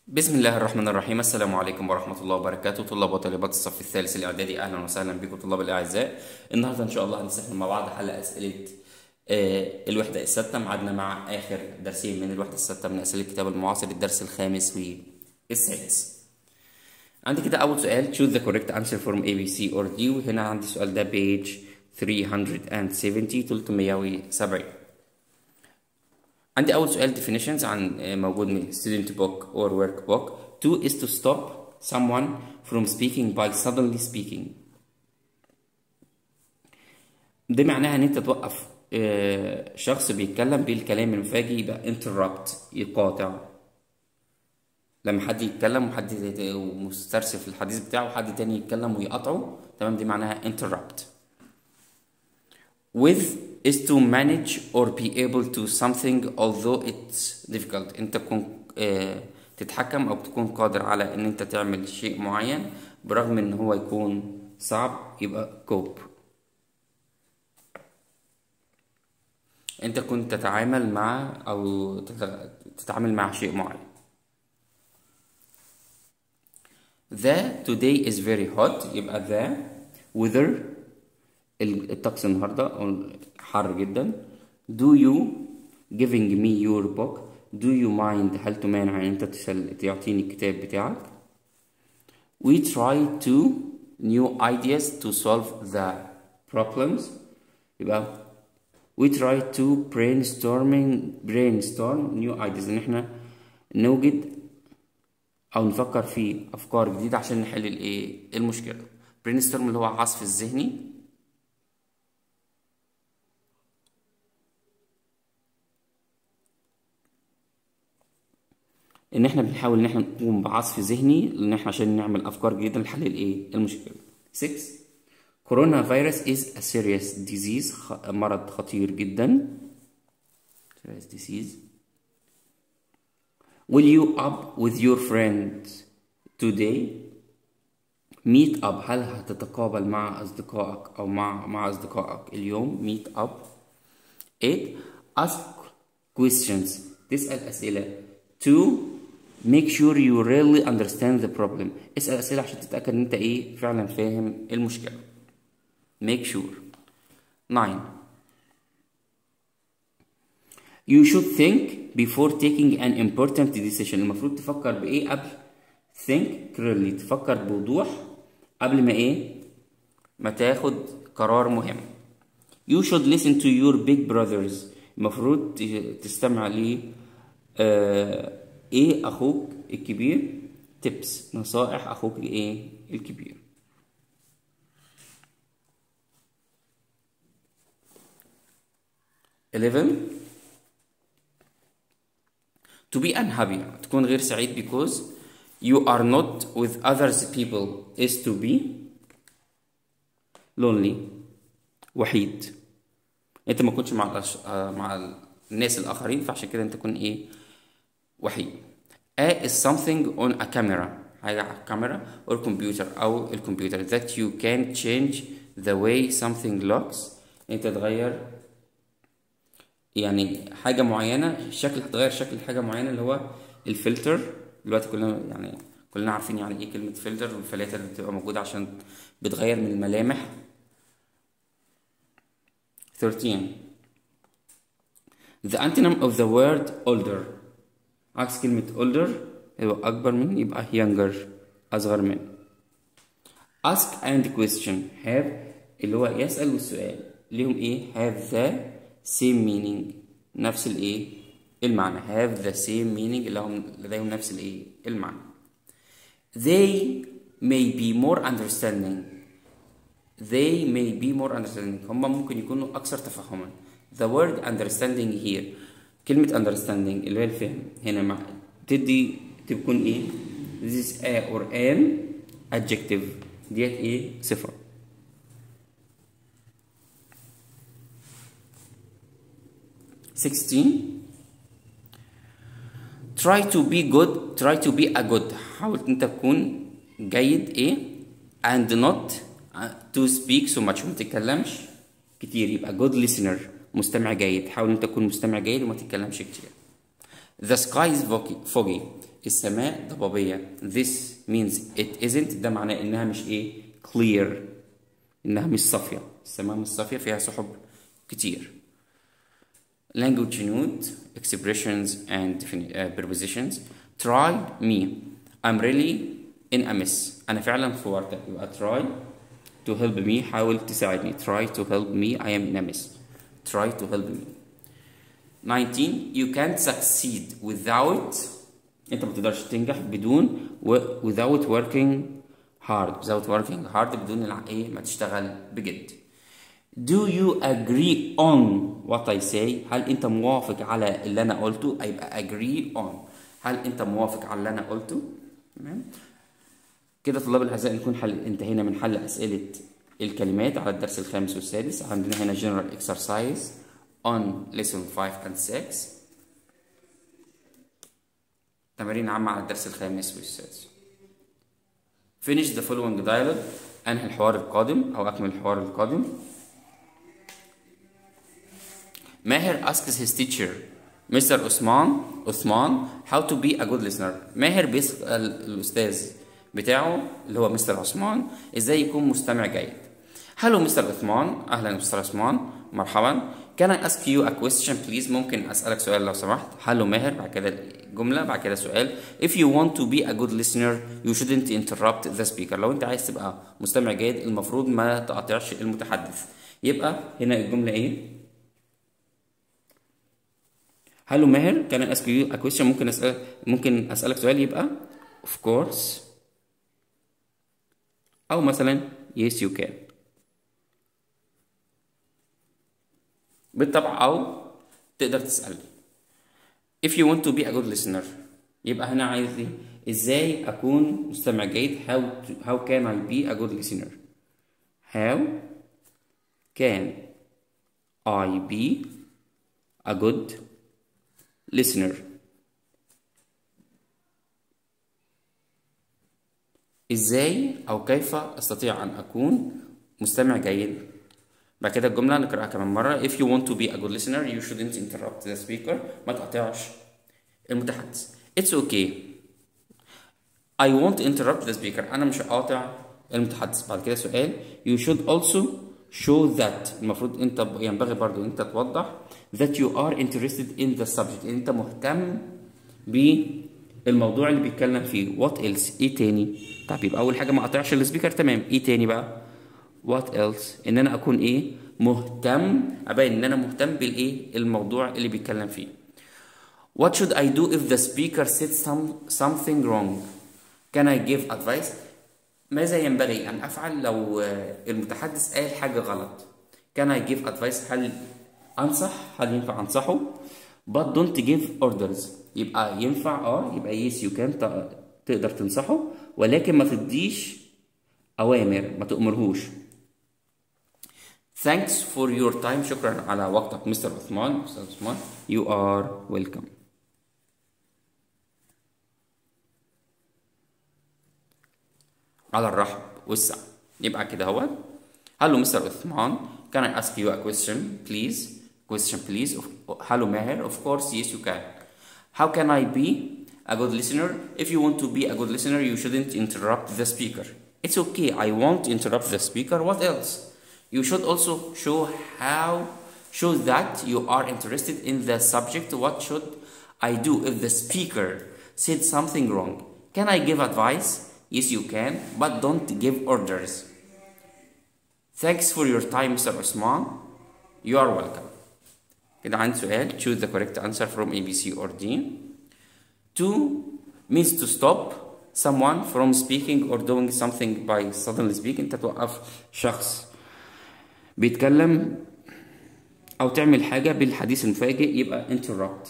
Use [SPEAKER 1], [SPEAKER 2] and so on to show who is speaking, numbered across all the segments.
[SPEAKER 1] بسم الله الرحمن الرحيم. السلام عليكم ورحمة الله وبركاته. طلاب وطالبات الصف الثالث الإعدادي، أهلا وسهلا بكم طلاب الأعزاء. النهاردة إن شاء الله هنستكمل مع بعض حل أسئلة الوحدة الستة. معادنا مع آخر درسين من الوحدة الستة من أسئلة الكتاب المعاصر، الدرس الخامس والسادس. عندي كده أول سؤال: choose the correct answer from A, B, C or D. وهنا عندي السؤال ده page 370. عندي أول سؤال definitions عن موجود من student book or workbook. To is to stop someone from speaking by suddenly speaking. ده معناها إن أنت توقف شخص بيتكلم بالكلام المفاجئ، يبقى interrupt، يقاطع. لما حد يتكلم وحد مسترسل في الحديث بتاعه وحد تاني يتكلم ويقاطعه، تمام، دي معناها interrupt. With is to manage or be able to something although it's difficult. انت تكون تتحكم او تكون قادر على ان انت تعمل شيء معين برغم ان هو يكون صعب، يبقى cope. انت كنت تتعامل مع او تتعامل مع شيء معين. The today is very hot، يبقى the weather، الطقس النهارده حر جدا. Do you giving me your book. Do you mind، هل تمانع ان انت تعطيني الكتاب بتاعك. We try to new ideas to solve the problems، يبقى we try to brainstorm new ideas، ان احنا نوجد او نفكر في افكار جديده عشان نحل المشكله. brainstorm اللي هو عصف الذهني. ان احنا بنحاول ان احنا نقوم بعصف ذهني ان احنا عشان نعمل افكار جديده لحل المشكله. 6 كورونا فيروس is a serious disease، مرض خطير جدا. serious disease. Will you up with your friends today. meet up، هل هتتقابل مع اصدقائك او مع اصدقائك اليوم. meet up. 8 ask questions، تسأل اسئله. 2 make sure you really understand the problem، اسأل أسئلة عشان تتأكد إن أنت فعلا فاهم المشكلة. make sure. 9 you should think before taking an important decision، المفروض تفكر قبل think clearly، تفكر بوضوح قبل ما تاخد قرار مهم. you should listen to your big brothers، المفروض تستمع اخوك الكبير. tips، نصائح اخوك الكبير. 11 to be unhappy، تكون غير سعيد because you are not with others people is to be lonely، وحيد. انت ما كنتش مع الناس الاخرين، فعشان كده انت تكون وحيد. A is something on a camera، حاجة على الكاميرا or computer أو الكمبيوتر. that you can change the way something looks، أنت تغير حاجة معينة، هتغير شكل حاجة معينة اللي هو الفلتر. دلوقتي كلنا عارفين ايه كلمة فلتر، والفلاتر اللي بتبقى موجودة عشان بتغير من الملامح. 13 the antonym of the word older، عكس كلمة older هو أكبر من، يبقى younger، أصغر من. ask and question have اللي هو يسأل والسؤال ليهم have the same meaning، نفس المعنى. have the same meaning اللي هم لديهم نفس المعنى. they may be more understanding، هم ممكن يكونوا أكثر تفهما. the word understanding here، كلمة understanding اللي هي الفهم، هنا تكون this is a or an adjective، ديت صفة. 16 try to be a good، حاول انت تكون جيد and not to speak so much، وما تتكلمش كتير، يبقى good listener، مستمع جيد. حاول انت تكون مستمع جيد وما تتكلمش كتير. The sky is foggy، السماء ضبابية. This means it isn't، ده معناه إنها مش إيه؟ clear، إنها مش صافية. السماء مش صافية، فيها سحب كتير. Language note expressions and prepositions. Try me. I'm really in a mess. أنا فعلا في ورطة. يبقى try to help me، حاول تساعدني. Try to help me. I am in a mess. Try to help me. 19. You can't succeed without، أنت ما تقدرش تنجح بدون without working hard. without working hard، بدون إيه؟ ما تشتغل بجد. Do you agree on what I say؟ هل أنت موافق على اللي أنا قلته؟ هيبقى agree on. هل أنت موافق على اللي أنا قلته؟ تمام؟ كده طلاب الأعزاء نكون انتهينا من حل أسئلة الكلمات على الدرس الخامس والسادس. عندنا هنا general exercise on lesson 5 and 6. تمارين عامة على الدرس الخامس والسادس. Finish the following dialogue. أنهي الحوار القادم أو أكمل الحوار القادم. ماهر asks his teacher Mr. Uthman how to be a good listener. ماهر بيسأل الأستاذ بتاعه اللي هو مستر عثمان ازاي يكون مستمع جيد. Hello Mr. عثمان، أهلا مستر عثمان، مرحبا. Can I ask you a question please؟ ممكن أسألك سؤال لو سمحت. Hello ماهر، بعد كده جملة، بعد كده سؤال. If you want to be a good listener you shouldn't interrupt the speaker. لو أنت عايز تبقى مستمع جيد المفروض ما تقاطعش المتحدث. يبقى هنا الجملة إيه؟ هلو ماهر كان I ask you a question، ممكن أسألك سؤال، يبقى of course أو مثلا yes you can بالطبع، أو تقدر تسأل. if you want to be a good listener يبقى هنا عايز إيه؟ إزاي أكون مستمع جيد. how can I be a good listener؟ how can I be a good listener؟ ازاي او كيف استطيع ان اكون مستمع جيد. بعد كده الجمله نقراها كمان مره. if you want to be a good listener you shouldn't interrupt the speaker، ما تقاطعش المتحدث. it's okay I won't interrupt the speaker، انا مش هقاطع المتحدث. بعد كده سؤال. you should also show that، المفروض انت ينبغي برضو انت توضح that you are interested in the subject، انت مهتم بالموضوع اللي بيتكلم فيه. what else؟ ايه تاني؟ طب يبقى اول حاجه ما اقاطعش السبيكر، تمام. ايه تاني بقى؟ what else؟ ان انا اكون ايه؟ مهتم، ابين ان انا مهتم بالايه؟ الموضوع اللي بيتكلم فيه. what should I do if the speaker said something wrong؟ can I give advice؟ ماذا ينبغي أن أفعل لو المتحدث قال حاجة غلط؟ can I give advice؟ هل أنصح؟ هل ينفع أنصحه؟ but don't give orders، يبقى ينفع يبقى yes you can تقدر تنصحه، ولكن ما تديش أوامر، ما تأمرهوش. thanks for your time، شكرا على وقتك مستر عثمان. you are welcome. على الرحب والسعة. يبقى كده هو. hello مستر عثمان can I ask you a question please؟ hello ماهر of course yes you can. how can I be a good listener؟ if you want to be a good listener you shouldn't interrupt the speaker. it's okay I won't interrupt the speaker. what else؟ you should also show that you are interested in the subject. what should I do if the speaker said something wrong؟ can I give advice؟ yes you can but don't give orders. thanks for your time Mr. Osman. you are welcome. كده عندي سؤال. choose the correct answer from A, B, C or D. to means to stop someone from speaking or doing something by suddenly speak. انت توقف شخص بيتكلم او تعمل حاجة بالحديث المفاجئ، يبقى interrupt.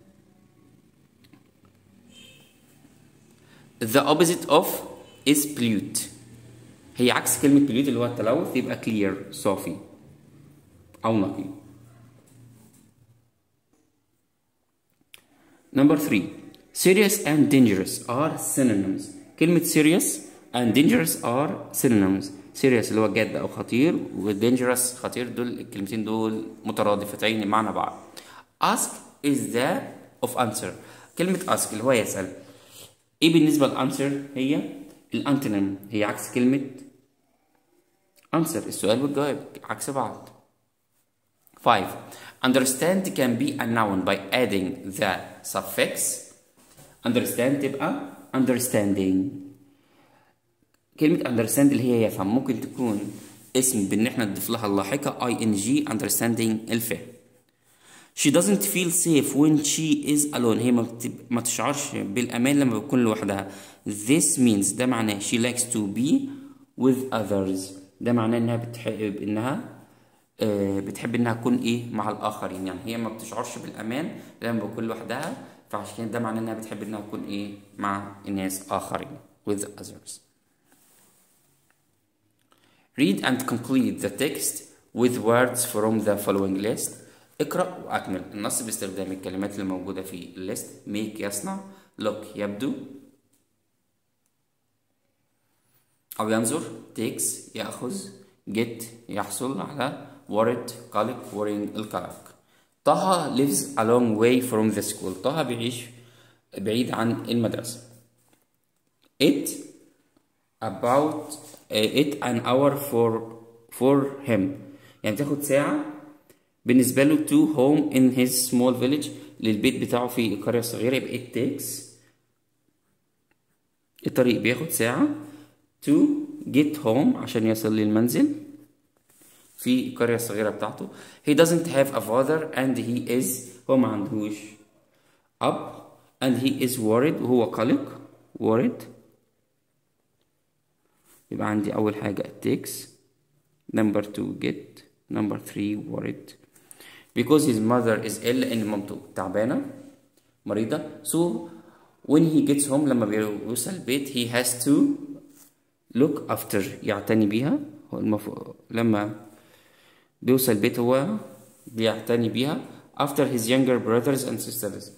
[SPEAKER 1] the opposite of is pollute، هي عكس كلمة pollute اللي هو التلوث، يبقى clear صافي أو نقي. number 3 serious and dangerous are synonyms. كلمة serious and dangerous are synonyms. serious اللي هو جاد أو خطير، و dangerous خطير، دول الكلمتين دول مترادفتين معنى بعض. ask is the of answer. كلمة ask اللي هو يسأل، ايه بالنسبة للانسر؟ هي الانتونيم، هي عكس كلمة answer، السؤال والجواب عكس بعض. 5. Understand can be a noun by adding the suffix. Understand تبقى understanding. كلمة understand اللي هي يفهم ممكن تكون اسم بان احنا نضيف لها اللاحقة ing understanding الفهم. She doesn't feel safe when she is alone. هي ما تشعرش بالأمان لما بتكون لوحدها. This means ده معناه she likes to be with others. ده معناه انها بتحب انها تكون ايه مع الآخرين. يعني هي ما بتشعرش بالأمان لما بتكون لوحدها، فعشان كده ده معناه انها بتحب انها تكون ايه مع الناس آخرين with others. Read and complete the text with words from the following list. اقرأ وأكمل النص باستخدام الكلمات اللي موجودة في الليست. make يصنع، look يبدو أو ينظر، takes يأخذ، get يحصل على، worried قلق worrying القلق. طه lives a long way from the school. طه بيعيش بعيد عن المدرسة. it an hour for him، يعني تاخد ساعة بالنسبة له to home in his small village، للبيت بتاعه في القرية الصغيرة. يبقى it takes، الطريق بياخد ساعة to get home عشان يصل للمنزل في القرية الصغيرة بتاعته. he doesn't have a father and he is، هو ما عندهوش أب and he is worried، وهو قلق worried. يبقى عندي أول حاجة it takes، number 2 get، number 3 worried. because his mother is ill، لأن مامته تعبانة مريضة. so when he gets home، لما بيوصل البيت he has to look after، يعتني بيها. هو لما بيوصل البيت هو بيعتني بيها. after his younger brothers and sisters،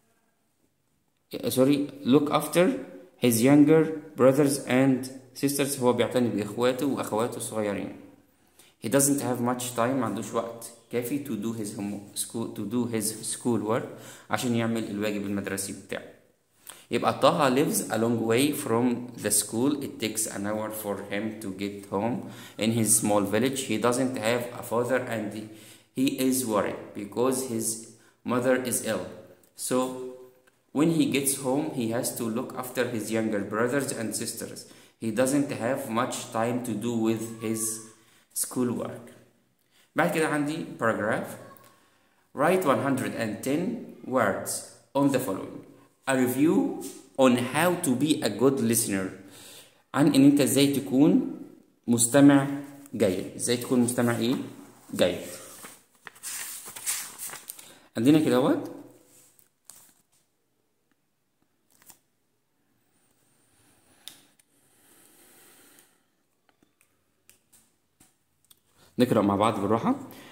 [SPEAKER 1] look after his younger brothers and sisters، هو بيعتني بإخواته وأخواته الصغيرين. he doesn't have much time، ما عندوش وقت كافي to do his school work، عشان يعمل الواجب المدرسي بتاعه. يبقى طه lives a long way from the school. it takes an hour for him to get home in his small village. he doesn't have a father and he is worried because his mother is ill. so when he gets home he has to look after his younger brothers and sisters. he doesn't have much time to do with his school work. بعد كده عندي paragraph. write 110 words on the following. a review on how to be a good listener، عن ان انت ازاي تكون مستمع جيد. ازاي تكون مستمع ايه جيد. عندنا كده اهوت نقرأ مع بعض بالراحة.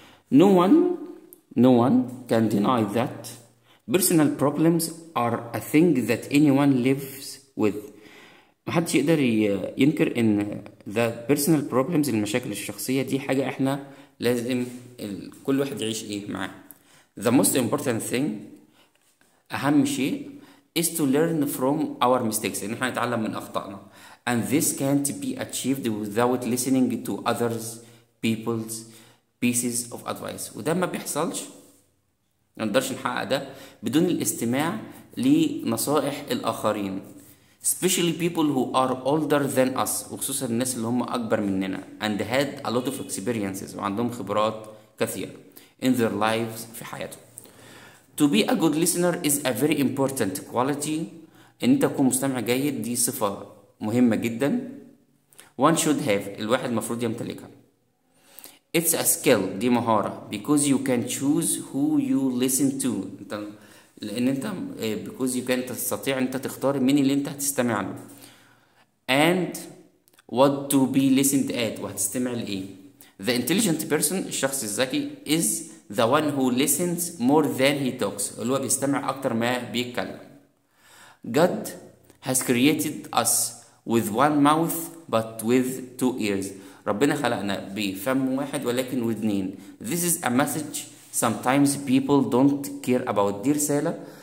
[SPEAKER 1] no one can deny that personal problems are a thing that anyone lives with. محدش يقدر ينكر ان the personal problems، المشاكل الشخصية دي حاجة احنا لازم كل واحد يعيش ايه معاه. the most important thing، اهم شيء is to learn from our mistakes، ان احنا نتعلم من اخطائنا. and this can't be achieved without listening to others people's pieces of advice. وده ما بيحصلش، ما نقدرش نحقق ده بدون الاستماع لنصائح الآخرين. especially people who are older than us، وخصوصا الناس اللي هم أكبر مننا and had a lot of experiences، وعندهم خبرات كثيرة in their lives في حياتهم. to be a good listener is a very important quality. إن أنت تكون مستمع جيد دي صفة مهمة جدا. one should have، الواحد المفروض يمتلكها. it's a skill، دي مهارة. because you can choose who you listen to، لأن أنت because you can تستطيع أنت تختار مين اللي أنت هتستمع له. and what to be listened at، وهتستمع لإيه. the intelligent person، الشخص الذكي is the one who listens more than he talks، اللي هو بيستمع أكتر ما بيتكلم. God has created us with one mouth but with 2 ears. ربنا خلقنا بفم واحد ولكن ودنين. This is a message sometimes people don't care about. دي رسالة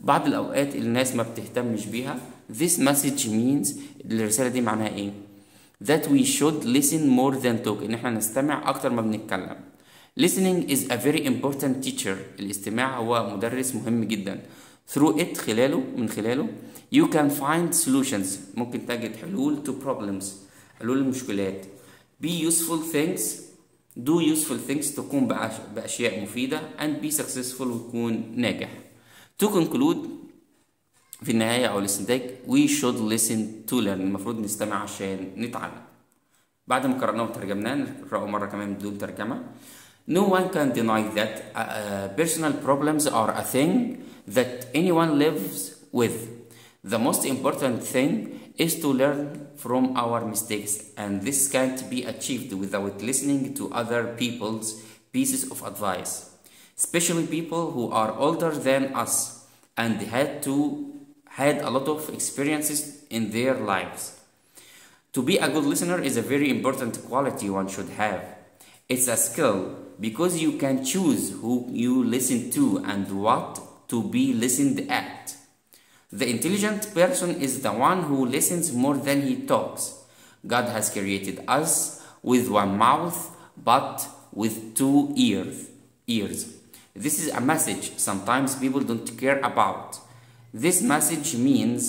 [SPEAKER 1] بعض الأوقات الناس ما بتهتمش بيها. This message means الرسالة دي معناها إيه؟ That we should listen more than talk، إن إحنا نستمع أكتر ما بنتكلم. Listening is a very important teacher، الاستماع هو مدرس مهم جدا. Through it، من خلاله you can find solutions، ممكن تجد حلول to problems، حلول المشكلات. Be useful things، do useful things، تقوم بأشياء مفيدة، and be successful، وتكون ناجح. To conclude، في النهاية أو الاستنتاج، we should listen to learn، المفروض نستمع عشان نتعلم. بعد ما قرأناه وترجمناه نقرأه مرة كمان بدون ترجمة. No one can deny that personal problems are a thing that anyone lives with. The most important thing is to learn from our mistakes, and this can't be achieved without listening to other people's pieces of advice, especially people who are older than us and had a lot of experiences in their lives. To be a good listener is a very important quality one should have. It's a skill because you can choose who you listen to and what to be listened at. The intelligent person is the one who listens more than he talks. God has created us with one mouth but with two ears. This is a message sometimes people don't care about. This message means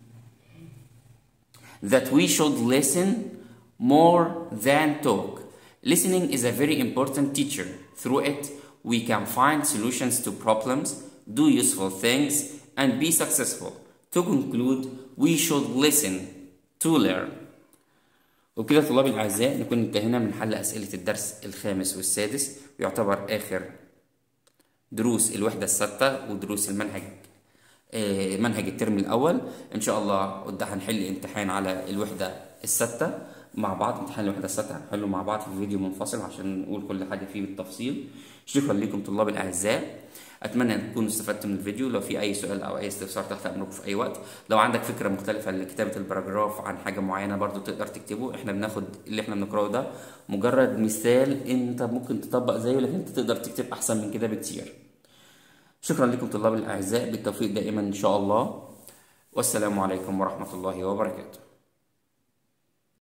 [SPEAKER 1] that we should listen more than talk. Listening is a very important teacher. Through it, we can find solutions to problems, do useful things, and be successful. To conclude, we should listen to learn. وبكده طلابي الأعزاء نكون انتهينا من حل أسئلة الدرس الخامس والسادس، ويعتبر آخر دروس الوحدة الستة ودروس منهج الترم الأول. إن شاء الله هنحل امتحان على الوحدة الستة مع بعض. امتحان الوحدة الستة هنحله مع بعض في فيديو منفصل عشان نقول كل حاجة فيه بالتفصيل. شكرا لكم طلاب الأعزاء، أتمنى أن تكونوا استفدتوا من الفيديو. لو في أي سؤال أو أي استفسار تحت أمركم في أي وقت. لو عندك فكرة مختلفة لكتابة الباراجراف عن حاجة معينة برضو تقدر تكتبه. احنا بناخد اللي احنا بنقرأه ده مجرد مثال، انت ممكن تطبق زيه لكن انت تقدر تكتب أحسن من كده بكتير. شكرا لكم طلاب الأعزاء، بالتوفيق دائما إن شاء الله، والسلام عليكم ورحمة الله وبركاته.